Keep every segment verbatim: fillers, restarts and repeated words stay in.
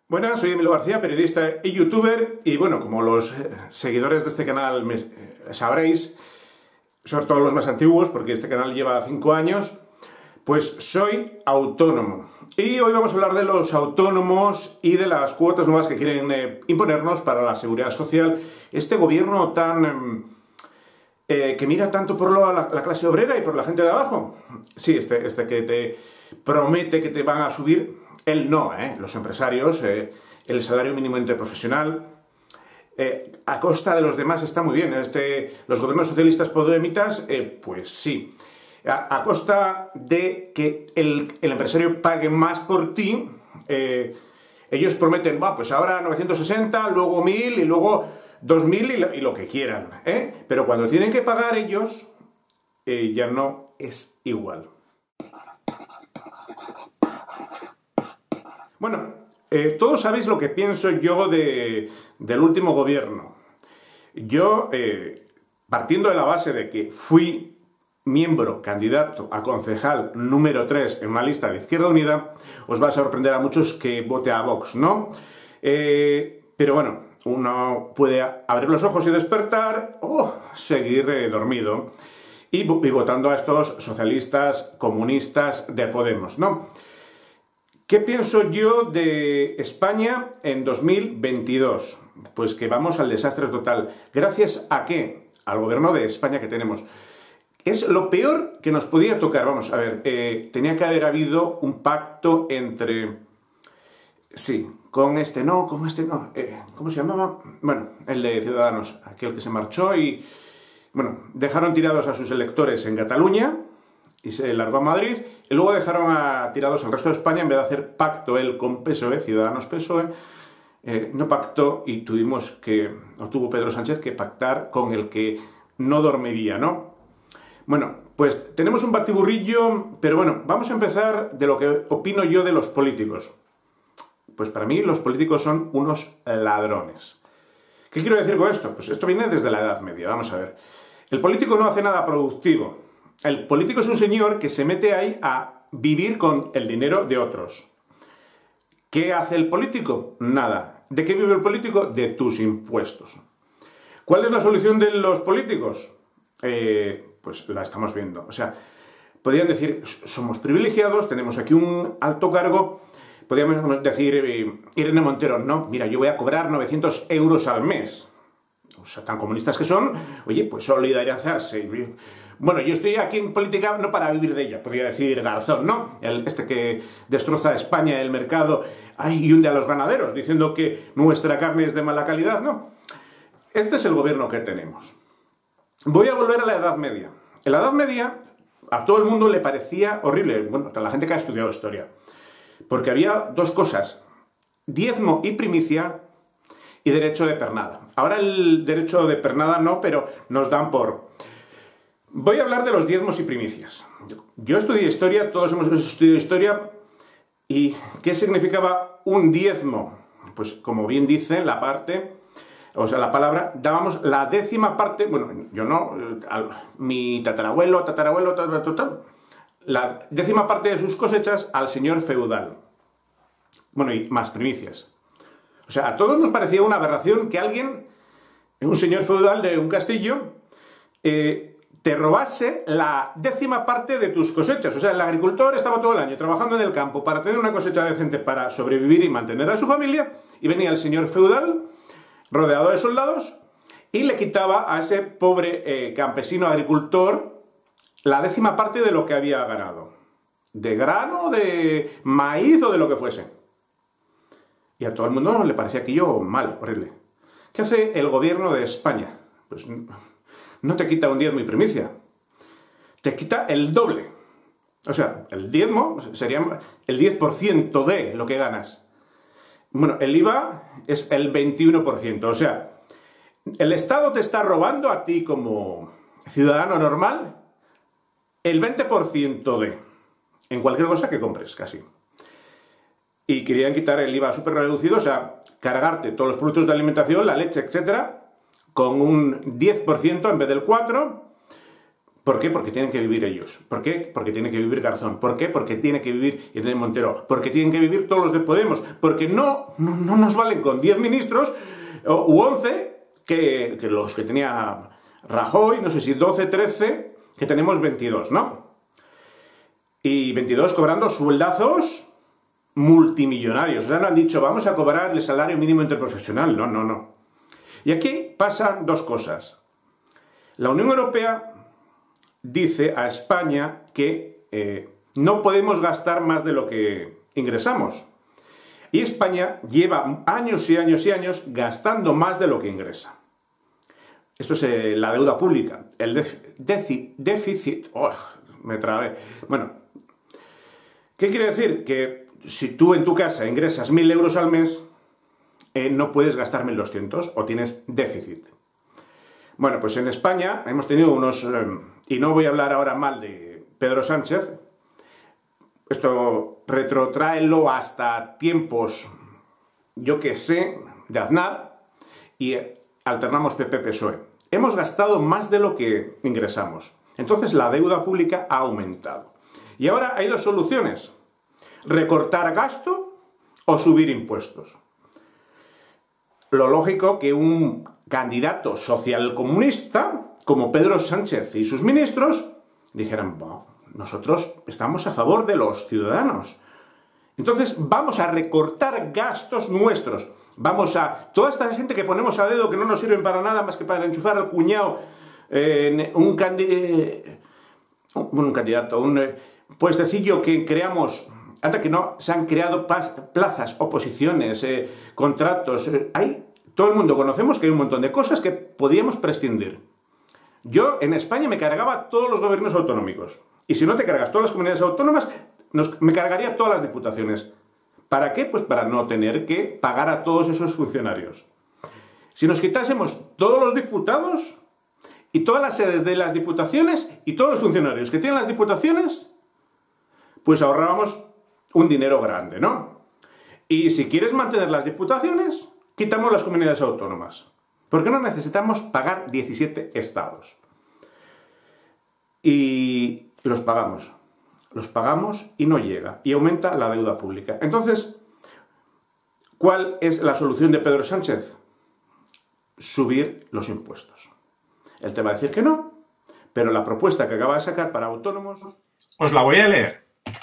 Buenas, soy Emilio García, periodista y youtuber, y bueno, como los seguidores de este canal me, eh, sabréis, sobre todo los más antiguos, porque este canal lleva cinco años, pues soy autónomo. Y hoy vamos a hablar de los autónomos y de las cuotas nuevas que quieren eh, imponernos para la seguridad social. Este gobierno tan... Eh, que mira tanto por lo, la, la clase obrera y por la gente de abajo. Sí, este, este que te promete que te van a subir, él no, ¿eh? Los empresarios, eh, el salario mínimo interprofesional, eh, a costa de los demás está muy bien. Este, los gobiernos socialistas podemitas, eh, pues sí. A, a costa de que el, el empresario pague más por ti, eh, ellos prometen, va, pues ahora novecientos sesenta, luego mil y luego dos mil y lo, y lo que quieran, ¿eh? Pero cuando tienen que pagar ellos, eh, ya no es igual. Bueno, eh, todos sabéis lo que pienso yo de, del último gobierno. Yo, eh, partiendo de la base de que fui miembro, candidato a concejal número tres en una lista de Izquierda Unida, os va a sorprender a muchos que vote a Vox, ¿no? Eh, pero bueno, uno puede abrir los ojos y despertar o seguir eh, dormido y, y votando a estos socialistas, comunistas de Podemos, ¿no? ¿Qué pienso yo de España en dos mil veintidós? Pues que vamos al desastre total. ¿Gracias a qué? Al gobierno de España que tenemos. Es lo peor que nos podía tocar. Vamos, a ver, eh, tenía que haber habido un pacto entre... Sí, con este no, con este no. Eh, ¿Cómo se llamaba? Bueno, el de Ciudadanos, aquel que se marchó y... Bueno, dejaron tirados a sus electores en Cataluña y se largó a Madrid, y luego dejaron a, tirados al resto de España en vez de hacer pacto él con P S O E, Ciudadanos-P S O E, eh, no pactó y tuvimos que, o tuvo Pedro Sánchez que pactar con el que no dormiría, ¿no? Bueno, pues tenemos un batiburrillo, pero bueno, vamos a empezar de lo que opino yo de los políticos. Pues para mí los políticos son unos ladrones. ¿Qué quiero decir con esto? Pues esto viene desde la Edad Media, vamos a ver. El político no hace nada productivo. El político es un señor que se mete ahí a vivir con el dinero de otros. ¿Qué hace el político? Nada. ¿De qué vive el político? De tus impuestos. ¿Cuál es la solución de los políticos? Eh, pues la estamos viendo. O sea, podrían decir, somos privilegiados, tenemos aquí un alto cargo. Podríamos decir, eh, Irene Montero, no, mira, yo voy a cobrar novecientos euros al mes. O sea, tan comunistas que son, oye, pues solidarizarse. Bueno, yo estoy aquí en política no para vivir de ella, podría decir Garzón, ¿no? El, este que destroza a España, el mercado, ay, y hunde a los ganaderos, diciendo que nuestra carne es de mala calidad, ¿no? Este es el gobierno que tenemos. Voy a volver a la Edad Media. En la Edad Media a todo el mundo le parecía horrible, bueno, a la gente que ha estudiado historia, porque había dos cosas, diezmo y primicia y derecho de pernada. Ahora el derecho de pernada no, pero nos dan por... Voy a hablar de los diezmos y primicias. Yo estudié historia, todos hemos estudiado historia, ¿y qué significaba un diezmo? Pues como bien dice la parte, o sea, la palabra, dábamos la décima parte, bueno, yo no, al, mi tatarabuelo, tatarabuelo, tatarabuelo, la décima parte de sus cosechas al señor feudal. Bueno, y más primicias. O sea, a todos nos parecía una aberración que alguien, un señor feudal de un castillo, eh, te robase la décima parte de tus cosechas. O sea, el agricultor estaba todo el año trabajando en el campo para tener una cosecha decente para sobrevivir y mantener a su familia, y venía el señor feudal, rodeado de soldados, y le quitaba a ese pobre eh, campesino agricultor la décima parte de lo que había ganado. De grano, de maíz o de lo que fuese. Y a todo el mundo le parecía aquello mal, horrible. ¿Qué hace el gobierno de España? Pues no te quita un diezmo y primicia. Te quita el doble. O sea, el diezmo sería el diez por ciento de lo que ganas. Bueno, el I V A es el veintiuno por ciento. O sea, el Estado te está robando a ti como ciudadano normal el veinte por ciento de, en cualquier cosa que compres, casi. Y querían quitar el I V A súper reducido, o sea, cargarte todos los productos de alimentación, la leche, etcétera, con un diez por ciento en vez del cuatro por ciento, ¿Por qué? Porque tienen que vivir ellos. ¿Por qué? Porque tiene que vivir Garzón. ¿Por qué? Porque tiene que vivir Irene Montero. Porque tienen que vivir todos los de Podemos. Porque no, no, no nos valen con diez ministros u once que, que los que tenía Rajoy, no sé si doce, trece, que tenemos veintidós, ¿no? Y veintidós cobrando sueldazos multimillonarios. O sea, no han dicho, vamos a cobrar el salario mínimo interprofesional. No, no, no. Y aquí pasan dos cosas. La Unión Europea dice a España que eh, no podemos gastar más de lo que ingresamos. Y España lleva años y años y años gastando más de lo que ingresa. Esto es eh, la deuda pública. El déficit... Oh, me trabé. Bueno, ¿qué quiere decir? Que si tú en tu casa ingresas mil euros al mes, eh, no puedes gastar mil doscientos o tienes déficit. Bueno, pues en España hemos tenido unos... Eh, y no voy a hablar ahora mal de Pedro Sánchez. Esto retrotráelo hasta tiempos, yo que sé, de Aznar, y alternamos P P P S O E. Hemos gastado más de lo que ingresamos. Entonces la deuda pública ha aumentado. Y ahora hay dos soluciones. Recortar gasto o subir impuestos. Lo lógico que un candidato socialcomunista como Pedro Sánchez y sus ministros dijeran, bueno, nosotros estamos a favor de los ciudadanos. Entonces vamos a recortar gastos nuestros. Vamos a... Toda esta gente que ponemos a dedo que no nos sirven para nada más que para enchufar al cuñado eh, un, candi eh, un, un candidato, un eh, puestecillo que creamos... Hasta que no se han creado plazas, oposiciones, eh, contratos... Eh, hay, todo el mundo conocemos que hay un montón de cosas que podíamos prescindir. Yo en España me cargaba todos los gobiernos autonómicos. Y si no te cargas todas las comunidades autónomas, nos, me cargaría todas las diputaciones. ¿Para qué? Pues para no tener que pagar a todos esos funcionarios. Si nos quitásemos todos los diputados y todas las sedes de las diputaciones y todos los funcionarios que tienen las diputaciones, pues ahorrábamos un dinero grande, ¿no? Y si quieres mantener las diputaciones, quitamos las comunidades autónomas. Porque no necesitamos pagar diecisiete estados. Y los pagamos. Los pagamos y no llega. Y aumenta la deuda pública. Entonces, ¿cuál es la solución de Pedro Sánchez? Subir los impuestos. Él te va a decir que no, pero la propuesta que acaba de sacar para autónomos... Os la voy a leer.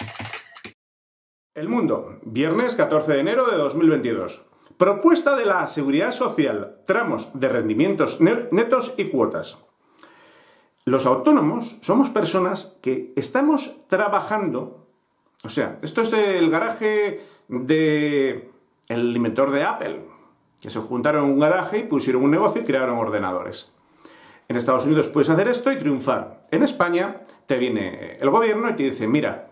El Mundo, viernes catorce de enero de dos mil veintidós. Propuesta de la Seguridad Social, tramos de rendimientos netos y cuotas. Los autónomos somos personas que estamos trabajando, o sea, esto es el garaje del inventor de Apple, que se juntaron en un garaje y pusieron un negocio y crearon ordenadores. En Estados Unidos puedes hacer esto y triunfar. En España te viene el gobierno y te dice, mira,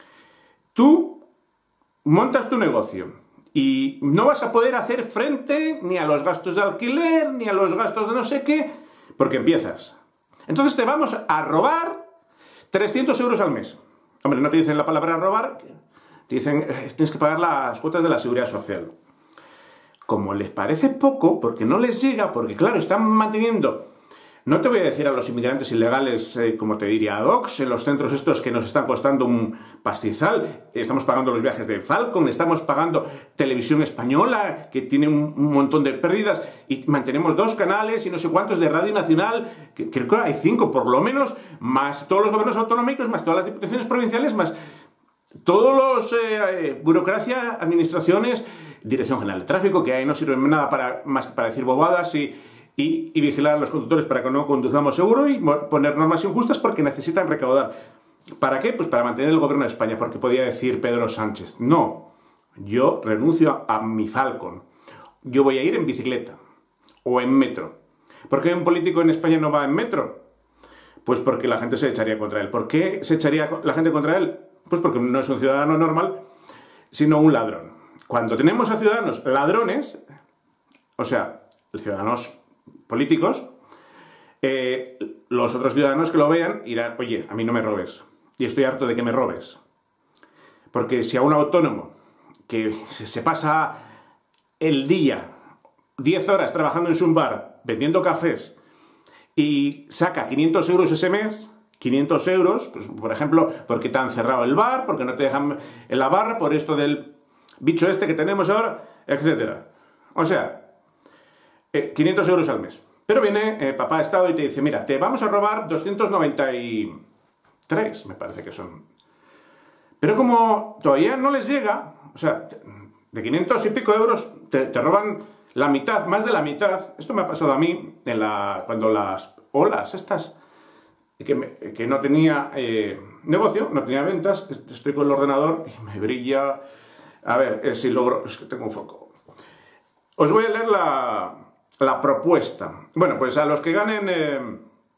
tú montas tu negocio y no vas a poder hacer frente ni a los gastos de alquiler, ni a los gastos de no sé qué, porque empiezas. Entonces te vamos a robar trescientos euros al mes. Hombre, no te dicen la palabra robar, te dicen eh, tienes que pagar las cuotas de la Seguridad Social. Como les parece poco, porque no les llega, porque claro, están manteniendo... No te voy a decir a los inmigrantes ilegales, eh, como te diría a Vox, en los centros estos que nos están costando un pastizal. Estamos pagando los viajes de Falcon, estamos pagando Televisión Española, que tiene un, un montón de pérdidas, y mantenemos dos canales y no sé cuántos de Radio Nacional, que creo que hay cinco por lo menos, más todos los gobiernos autonómicos, más todas las diputaciones provinciales, más todos los... Eh, burocracia, administraciones, Dirección General de Tráfico, que ahí no sirven nada para, más que para decir bobadas y... Y, y vigilar a los conductores para que no conduzcamos seguro y poner normas injustas porque necesitan recaudar. ¿Para qué? Pues para mantener el gobierno de España, porque podía decir Pedro Sánchez, no, yo renuncio a, a mi Falcon, yo voy a ir en bicicleta o en metro. ¿Por qué un político en España no va en metro? Pues porque la gente se echaría contra él. ¿Por qué se echaría la gente contra él? Pues porque no es un ciudadano normal, sino un ladrón. Cuando tenemos a ciudadanos ladrones, o sea, ciudadanos políticos, eh, los otros ciudadanos que lo vean dirán, oye, a mí no me robes, y estoy harto de que me robes. Porque si a un autónomo que se pasa el día diez horas trabajando en su bar, vendiendo cafés, y saca quinientos euros ese mes, quinientos euros, pues, por ejemplo, porque te han cerrado el bar, porque no te dejan en la barra, por esto del bicho este que tenemos ahora, etcétera. O sea, eh, quinientos euros al mes. Pero viene eh, papá Estado y te dice, mira, te vamos a robar doscientos noventa y tres, me parece que son. Pero como todavía no les llega, o sea, de quinientos y pico euros te, te roban la mitad, más de la mitad. Esto me ha pasado a mí en la, cuando las olas estas, que, me, que no tenía eh, negocio, no tenía ventas, estoy con el ordenador y me brilla. A ver, eh, si logro, es que tengo un foco. Os voy a leer la, la propuesta. Bueno, pues a los que ganen eh,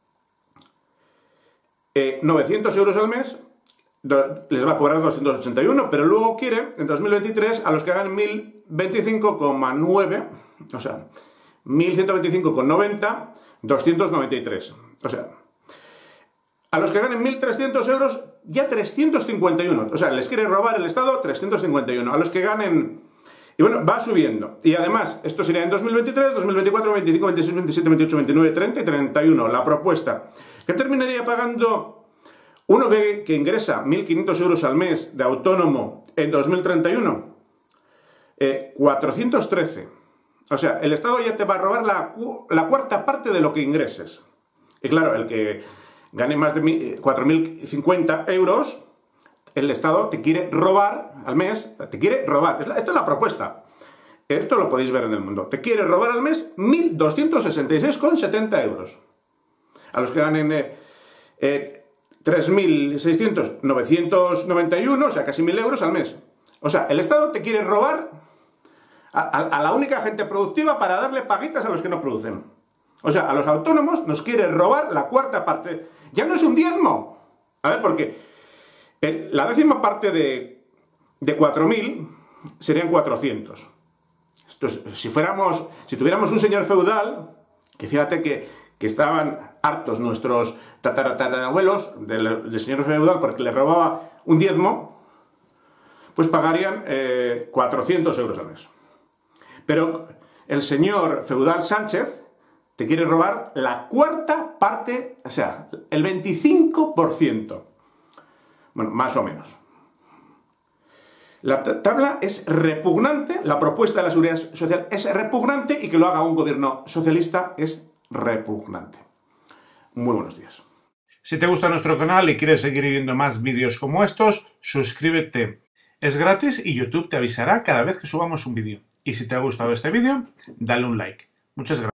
eh, novecientos euros al mes, les va a cobrar doscientos ochenta y uno, pero luego quiere, en dos mil veintitrés, a los que ganen mil veinticinco coma nueve, o sea, mil ciento veinticinco coma noventa, doscientos noventa y tres. O sea, a los que ganen mil trescientos euros, ya trescientos cincuenta y uno. O sea, les quiere robar el Estado trescientos cincuenta y uno. A los que ganen... Y bueno, va subiendo. Y además, esto sería en dos mil veintitrés, dos mil veinticuatro, veinticinco, veintiséis, veintisiete, veintiocho, veintinueve, treinta y treinta y uno. La propuesta, que terminaría pagando... Uno que, que ingresa mil quinientos euros al mes de autónomo en dos mil treinta y uno, eh, cuatrocientos trece. O sea, el Estado ya te va a robar la, la cuarta parte de lo que ingreses. Y claro, el que gane más de cuatro mil cincuenta euros, el Estado te quiere robar al mes, te quiere robar. Esta es la propuesta. Esto lo podéis ver en El Mundo. Te quiere robar al mes mil doscientos sesenta y seis coma setenta euros. A los que ganen... Eh, eh, tres mil seiscientos, novecientos noventa y uno, o sea, casi mil euros al mes. O sea, el Estado te quiere robar a, a, a la única gente productiva para darle paguitas a los que no producen. O sea, a los autónomos nos quiere robar la cuarta parte. Ya no es un diezmo. A ver, porque el, la décima parte de, de cuatro mil serían cuatrocientos. Entonces, si fuéramos, si tuviéramos un señor feudal, que fíjate que... que estaban hartos nuestros tatarabuelos del, del señor feudal porque le robaba un diezmo, pues pagarían eh, cuatrocientos euros al mes. Pero el señor feudal Sánchez te quiere robar la cuarta parte, o sea, el veinticinco por ciento. Bueno, más o menos. La tabla es repugnante, la propuesta de la Seguridad Social es repugnante y que lo haga un gobierno socialista es repugnante. Muy buenos días. Si te gusta nuestro canal y quieres seguir viendo más vídeos como estos, suscríbete. Es gratis y YouTube te avisará cada vez que subamos un vídeo. Y si te ha gustado este vídeo, dale un like. Muchas gracias.